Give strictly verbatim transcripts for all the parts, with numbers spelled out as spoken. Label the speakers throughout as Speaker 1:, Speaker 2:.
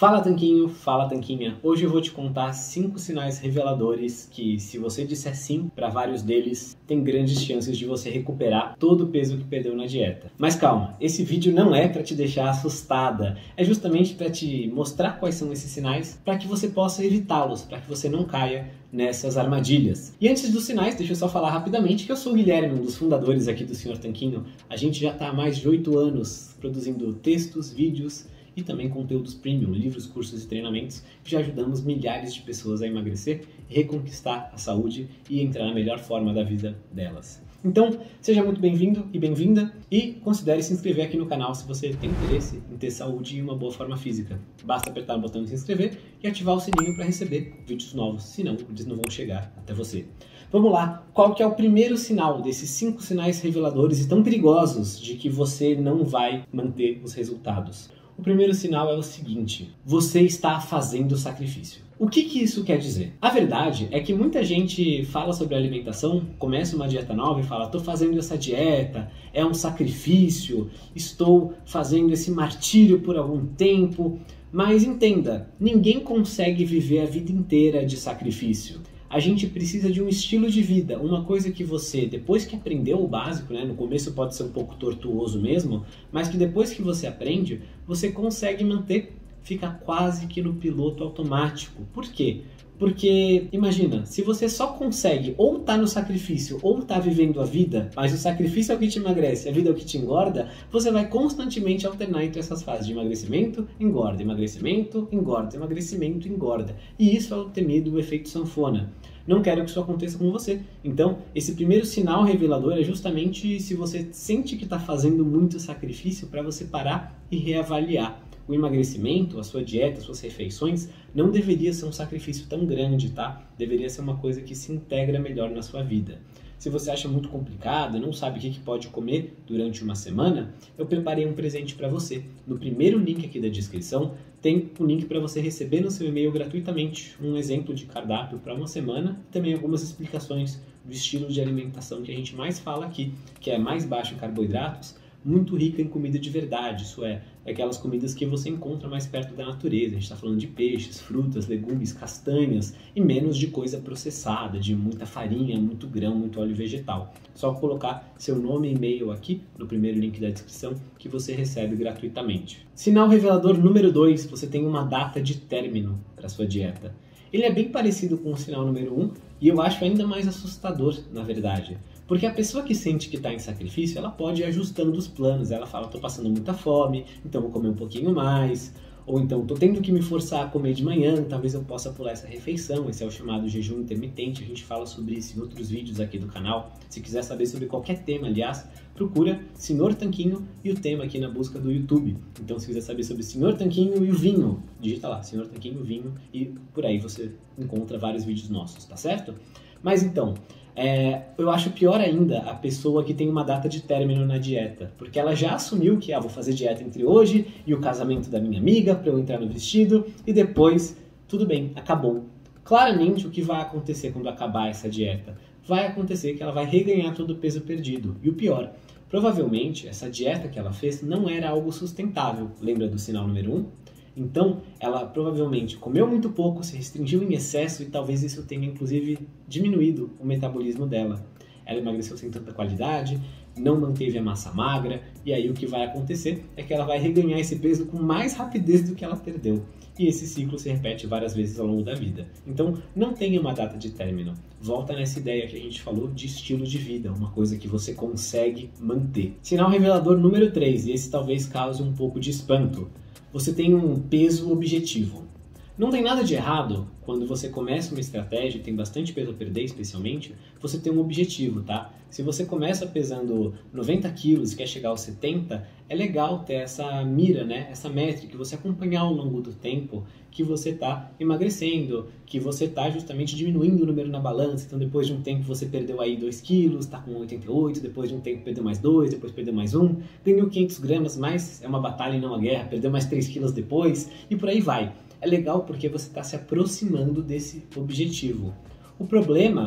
Speaker 1: Fala Tanquinho, fala Tanquinha. Hoje eu vou te contar cinco sinais reveladores que, se você disser sim para vários deles, tem grandes chances de você recuperar todo o peso que perdeu na dieta. Mas calma, esse vídeo não é para te deixar assustada, é justamente para te mostrar quais são esses sinais para que você possa evitá-los, para que você não caia nessas armadilhas. E antes dos sinais, deixa eu só falar rapidamente que eu sou o Guilherme, um dos fundadores aqui do senhor Tanquinho. A gente já está há mais de oito anos produzindo textos, vídeos e também conteúdos premium, livros, cursos e treinamentos, que já ajudamos milhares de pessoas a emagrecer, reconquistar a saúde e entrar na melhor forma da vida delas. Então, seja muito bem-vindo e bem-vinda e considere se inscrever aqui no canal se você tem interesse em ter saúde e uma boa forma física. Basta apertar o botão de se inscrever e ativar o sininho para receber vídeos novos, senão eles não vão chegar até você. Vamos lá, qual que é o primeiro sinal desses cinco sinais reveladores e tão perigosos de que você não vai manter os resultados? O primeiro sinal é o seguinte: você está fazendo sacrifício. O que que isso quer dizer? A verdade é que muita gente fala sobre alimentação, começa uma dieta nova e fala: estou fazendo essa dieta, é um sacrifício, estou fazendo esse martírio por algum tempo. Mas entenda, ninguém consegue viver a vida inteira de sacrifício. A gente precisa de um estilo de vida, uma coisa que você, depois que aprendeu o básico, né, no começo pode ser um pouco tortuoso mesmo, mas que depois que você aprende, você consegue manter, fica quase que no piloto automático. Por quê? Porque, imagina, se você só consegue ou tá no sacrifício ou tá vivendo a vida, mas o sacrifício é o que te emagrece, a vida é o que te engorda, você vai constantemente alternar entre essas fases de emagrecimento, engorda, emagrecimento, engorda, emagrecimento, engorda. E isso é o temido efeito sanfona. Não quero que isso aconteça com você. Então, esse primeiro sinal revelador é justamente se você sente que está fazendo muito sacrifício para você parar e reavaliar. O emagrecimento, a sua dieta, as suas refeições, não deveria ser um sacrifício tão grande, tá? Deveria ser uma coisa que se integra melhor na sua vida. Se você acha muito complicado e não sabe o que pode comer durante uma semana, eu preparei um presente para você. No primeiro link aqui da descrição, tem um link para você receber no seu e-mail gratuitamente um exemplo de cardápio para uma semana e também algumas explicações do estilo de alimentação que a gente mais fala aqui, que é mais baixo em carboidratos, muito rica em comida de verdade, isso é, aquelas comidas que você encontra mais perto da natureza. A gente está falando de peixes, frutas, legumes, castanhas e menos de coisa processada, de muita farinha, muito grão, muito óleo vegetal. Só colocar seu nome e e-mail aqui no primeiro link da descrição que você recebe gratuitamente. Sinal revelador número dois, você tem uma data de término para sua dieta. Ele é bem parecido com o sinal número um e eu acho ainda mais assustador, na verdade. Porque a pessoa que sente que está em sacrifício, ela pode ir ajustando os planos. Ela fala: estou passando muita fome, então vou comer um pouquinho mais. Ou então, estou tendo que me forçar a comer de manhã, talvez eu possa pular essa refeição. Esse é o chamado jejum intermitente. A gente fala sobre isso em outros vídeos aqui do canal. Se quiser saber sobre qualquer tema, aliás, procura senhor Tanquinho e o tema aqui na busca do YouTube. Então, se quiser saber sobre senhor Tanquinho e o vinho, digita lá, senhor Tanquinho e o vinho, e por aí você encontra vários vídeos nossos, tá certo? Mas então, É, eu acho pior ainda a pessoa que tem uma data de término na dieta, porque ela já assumiu que ah, vou fazer dieta entre hoje e o casamento da minha amiga para eu entrar no vestido e depois, tudo bem, acabou. Claramente o que vai acontecer quando acabar essa dieta? Vai acontecer que ela vai reganhar todo o peso perdido. E o pior, provavelmente essa dieta que ela fez não era algo sustentável. Lembra do sinal número um? Então, ela provavelmente comeu muito pouco, se restringiu em excesso e talvez isso tenha, inclusive, diminuído o metabolismo dela. Ela emagreceu sem tanta qualidade, não manteve a massa magra, e aí o que vai acontecer é que ela vai reganhar esse peso com mais rapidez do que ela perdeu. E esse ciclo se repete várias vezes ao longo da vida. Então, não tenha uma data de término. Volta nessa ideia que a gente falou de estilo de vida, uma coisa que você consegue manter. Sinal revelador número três, e esse talvez cause um pouco de espanto. Você tem um peso objetivo. Não tem nada de errado quando você começa uma estratégia e tem bastante peso a perder, especialmente, você tem um objetivo, tá? Se você começa pesando noventa quilos e quer chegar aos setenta, é legal ter essa mira, né? Essa métrica, você acompanhar ao longo do tempo que você está emagrecendo, que você está justamente diminuindo o número na balança. Então, depois de um tempo, você perdeu aí dois quilos, está com oitenta e oito, depois de um tempo perdeu mais dois, depois perdeu mais um, ganhou quinhentos gramas, mas é uma batalha e não uma guerra, perdeu mais três quilos depois, e por aí vai. É legal porque você está se aproximando desse objetivo. O problema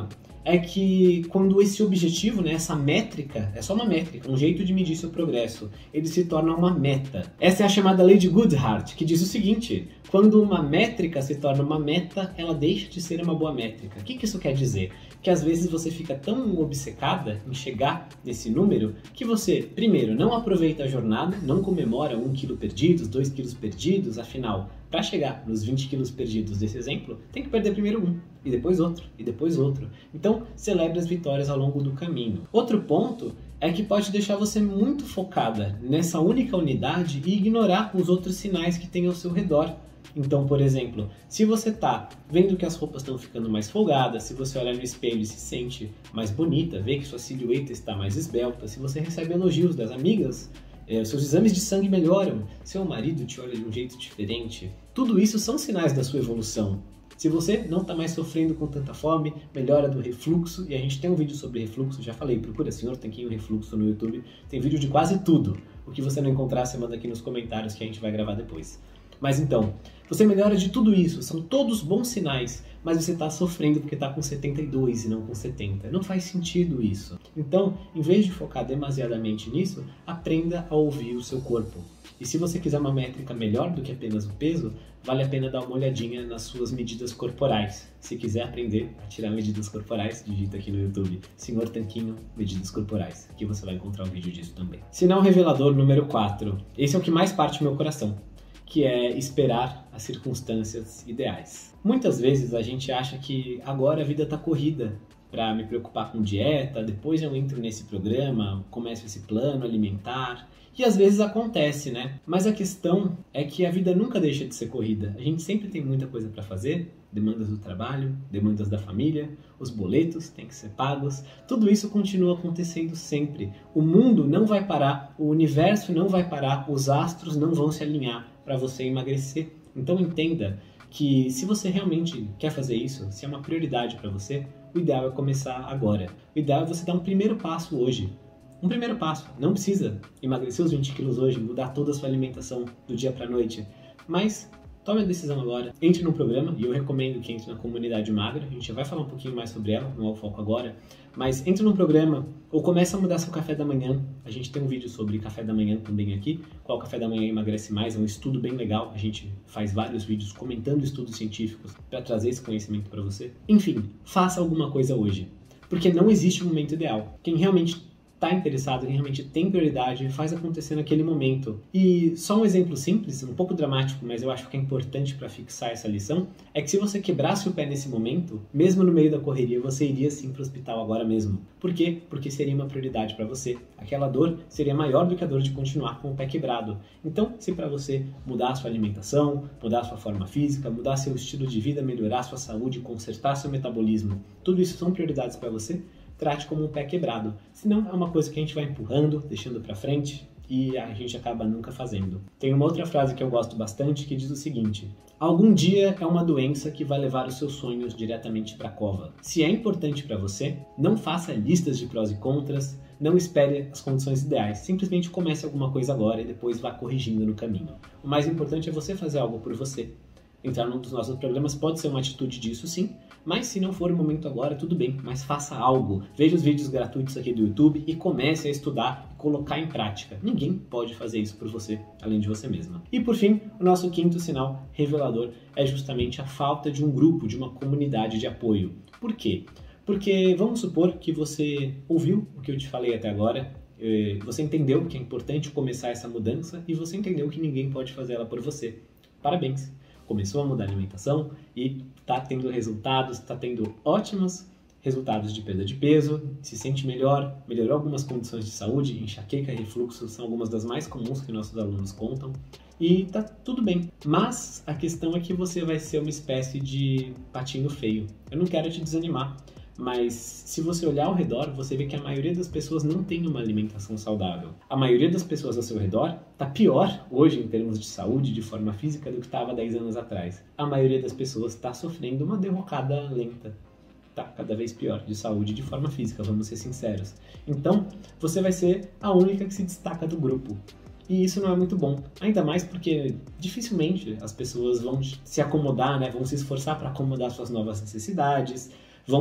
Speaker 1: é que quando esse objetivo, né, essa métrica, é só uma métrica, um jeito de medir seu progresso, ele se torna uma meta. Essa é a chamada lei de Goodhart, que diz o seguinte: quando uma métrica se torna uma meta, ela deixa de ser uma boa métrica. O que que isso quer dizer? Que às vezes você fica tão obcecada em chegar nesse número que você, primeiro, não aproveita a jornada, não comemora um quilo perdidos, dois quilos perdidos, afinal, para chegar nos vinte quilos perdidos desse exemplo, tem que perder primeiro um, e depois outro, e depois outro. Então, celebre as vitórias ao longo do caminho. Outro ponto é que pode deixar você muito focada nessa única unidade e ignorar os outros sinais que tem ao seu redor. Então, por exemplo, se você tá vendo que as roupas estão ficando mais folgadas, se você olha no espelho e se sente mais bonita, vê que sua silhueta está mais esbelta, se você recebe elogios das amigas, é, seus exames de sangue melhoram, seu marido te olha de um jeito diferente, tudo isso são sinais da sua evolução. Se você não está mais sofrendo com tanta fome, melhora do refluxo, e a gente tem um vídeo sobre refluxo, já falei, procura Senhor Tanquinho Refluxo no YouTube, tem vídeo de quase tudo. O que você não encontrar, você manda aqui nos comentários que a gente vai gravar depois. Mas então, você melhora de tudo isso, são todos bons sinais, mas você está sofrendo porque está com setenta e dois e não com setenta. Não faz sentido isso. Então, em vez de focar demasiadamente nisso, aprenda a ouvir o seu corpo. E se você quiser uma métrica melhor do que apenas o peso, vale a pena dar uma olhadinha nas suas medidas corporais. Se quiser aprender a tirar medidas corporais, digita aqui no YouTube Senhor Tanquinho Medidas Corporais. Aqui você vai encontrar um vídeo disso também. Sinal revelador número quatro. Esse é o que mais parte do meu coração, que é esperar as circunstâncias ideais. Muitas vezes a gente acha que agora a vida está corrida para me preocupar com dieta, depois eu entro nesse programa, começo esse plano alimentar, e às vezes acontece, né? Mas a questão é que a vida nunca deixa de ser corrida. A gente sempre tem muita coisa para fazer, demandas do trabalho, demandas da família, os boletos têm que ser pagos, tudo isso continua acontecendo sempre. O mundo não vai parar, o universo não vai parar, os astros não vão se alinhar para você emagrecer. Então entenda que se você realmente quer fazer isso, se é uma prioridade para você, o ideal é começar agora. O ideal é você dar um primeiro passo hoje. Um primeiro passo. Não precisa emagrecer os vinte quilos hoje, mudar toda a sua alimentação do dia para a noite. Mas tome a decisão agora. Entre no programa, e eu recomendo que entre na comunidade magra. A gente já vai falar um pouquinho mais sobre ela, não é o foco agora. Mas entre no programa ou comece a mudar seu café da manhã. A gente tem um vídeo sobre café da manhã também aqui. Qual café da manhã emagrece mais? É um estudo bem legal. A gente faz vários vídeos comentando estudos científicos para trazer esse conhecimento para você. Enfim, faça alguma coisa hoje. Porque não existe um momento ideal. Quem realmente está interessado, quem realmente tem prioridade, faz acontecer naquele momento. E só um exemplo simples, um pouco dramático, mas eu acho que é importante para fixar essa lição, é que se você quebrasse o pé nesse momento, mesmo no meio da correria, você iria sim para o hospital agora mesmo. Por quê? Porque seria uma prioridade para você. Aquela dor seria maior do que a dor de continuar com o pé quebrado. Então, se para você mudar a sua alimentação, mudar a sua forma física, mudar seu estilo de vida, melhorar a sua saúde, consertar seu metabolismo, tudo isso são prioridades para você, trate como um pé quebrado. Senão é uma coisa que a gente vai empurrando, deixando para frente e a gente acaba nunca fazendo. Tem uma outra frase que eu gosto bastante que diz o seguinte: algum dia é uma doença que vai levar os seus sonhos diretamente para a cova. Se é importante para você, não faça listas de prós e contras, não espere as condições ideais. Simplesmente comece alguma coisa agora e depois vá corrigindo no caminho. O mais importante é você fazer algo por você. Entrar num dos nossos programas pode ser uma atitude disso, sim, mas se não for o momento agora, tudo bem, mas faça algo. Veja os vídeos gratuitos aqui do YouTube e comece a estudar e colocar em prática. Ninguém pode fazer isso por você, além de você mesma. E por fim, o nosso quinto sinal revelador é justamente a falta de um grupo, de uma comunidade de apoio. Por quê? Porque vamos supor que você ouviu o que eu te falei até agora, você entendeu que é importante começar essa mudança e você entendeu que ninguém pode fazer ela por você. Parabéns! Começou a mudar a alimentação e está tendo resultados, está tendo ótimos resultados de perda de peso, se sente melhor, melhorou algumas condições de saúde, enxaqueca e refluxo são algumas das mais comuns que nossos alunos contam e tá tudo bem. Mas a questão é que você vai ser uma espécie de patinho feio. Eu não quero te desanimar, mas se você olhar ao redor, você vê que a maioria das pessoas não tem uma alimentação saudável. A maioria das pessoas ao seu redor está pior hoje em termos de saúde, de forma física, do que estava dez anos atrás. A maioria das pessoas está sofrendo uma derrocada lenta. Tá cada vez pior de saúde de forma física, vamos ser sinceros. Então, você vai ser a única que se destaca do grupo. E isso não é muito bom, ainda mais porque dificilmente as pessoas vão se acomodar, né? Vão se esforçar para acomodar suas novas necessidades, vão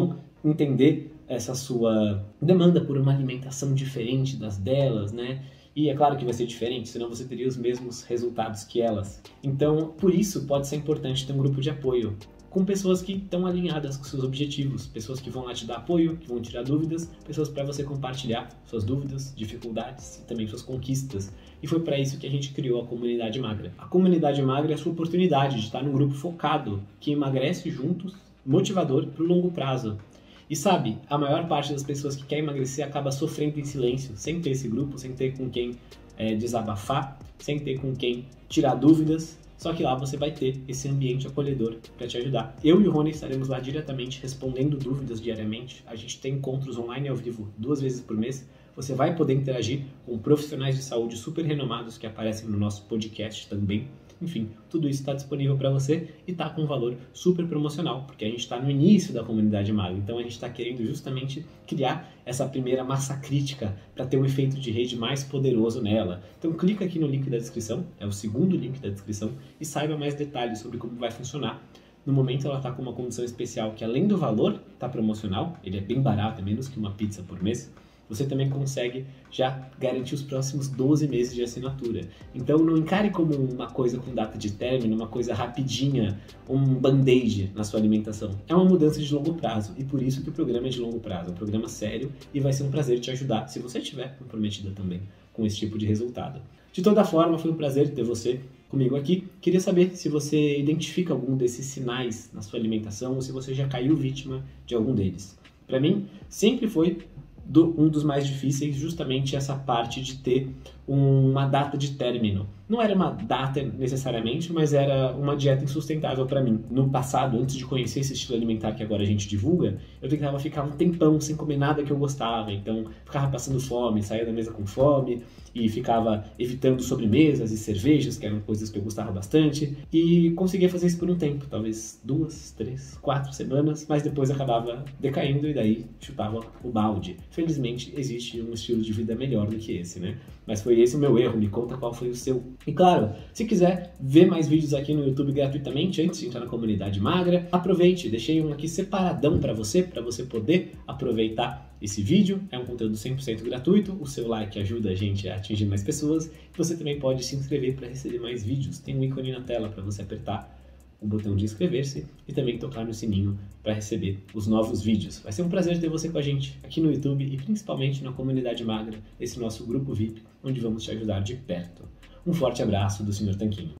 Speaker 1: entender essa sua demanda por uma alimentação diferente das delas, né? E é claro que vai ser diferente, senão você teria os mesmos resultados que elas. Então, por isso, pode ser importante ter um grupo de apoio, com pessoas que estão alinhadas com seus objetivos, pessoas que vão lá te dar apoio, que vão tirar dúvidas, pessoas para você compartilhar suas dúvidas, dificuldades e também suas conquistas. E foi para isso que a gente criou a Comunidade Magra. A Comunidade Magra é a sua oportunidade de estar num grupo focado, que emagrece juntos, motivador para o longo prazo. E sabe, a maior parte das pessoas que quer emagrecer acaba sofrendo em silêncio, sem ter esse grupo, sem ter com quem é, desabafar, sem ter com quem tirar dúvidas. Só que lá você vai ter esse ambiente acolhedor para te ajudar. Eu e o Rony estaremos lá diretamente respondendo dúvidas diariamente. A gente tem encontros online ao vivo duas vezes por mês. Você vai poder interagir com profissionais de saúde super renomados que aparecem no nosso podcast também. Enfim, tudo isso está disponível para você e está com um valor super promocional, porque a gente está no início da Comunidade Magra, então a gente está querendo justamente criar essa primeira massa crítica para ter um efeito de rede mais poderoso nela. Então clica aqui no link da descrição, é o segundo link da descrição, e saiba mais detalhes sobre como vai funcionar. No momento ela está com uma condição especial que, além do valor, está promocional, ele é bem barato, é menos que uma pizza por mês. Você também consegue já garantir os próximos doze meses de assinatura. Então não encare como uma coisa com data de término, uma coisa rapidinha, um band-aid na sua alimentação. É uma mudança de longo prazo e por isso que o programa é de longo prazo. É um programa sério e vai ser um prazer te ajudar, se você estiver comprometida também com esse tipo de resultado. De toda forma, foi um prazer ter você comigo aqui. Queria saber se você identifica algum desses sinais na sua alimentação ou se você já caiu vítima de algum deles. Para mim, sempre foi Do, um dos mais difíceis, justamente essa parte de ter uma data de término. Não era uma data necessariamente, mas era uma dieta insustentável para mim. No passado, antes de conhecer esse estilo alimentar que agora a gente divulga, eu tentava ficar um tempão sem comer nada que eu gostava. Então, ficava passando fome, saía da mesa com fome e ficava evitando sobremesas e cervejas, que eram coisas que eu gostava bastante. E conseguia fazer isso por um tempo, talvez duas, três, quatro semanas, mas depois acabava decaindo e daí chutava o balde. Felizmente, existe um estilo de vida melhor do que esse, né? Mas foi esse o meu erro, me conta qual foi o seu. E claro, se quiser ver mais vídeos aqui no YouTube gratuitamente, antes de entrar na Comunidade Magra, aproveite, deixei um aqui separadão para você, para você poder aproveitar esse vídeo. É um conteúdo cem por cento gratuito, o seu like ajuda a gente a atingir mais pessoas. E você também pode se inscrever para receber mais vídeos. Tem um ícone na tela para você apertar o botão de inscrever-se e também tocar no sininho para receber os novos vídeos. Vai ser um prazer ter você com a gente aqui no YouTube e principalmente na Comunidade Magra, esse nosso grupo V I P, onde vamos te ajudar de perto. Um forte abraço do senhor Tanquinho.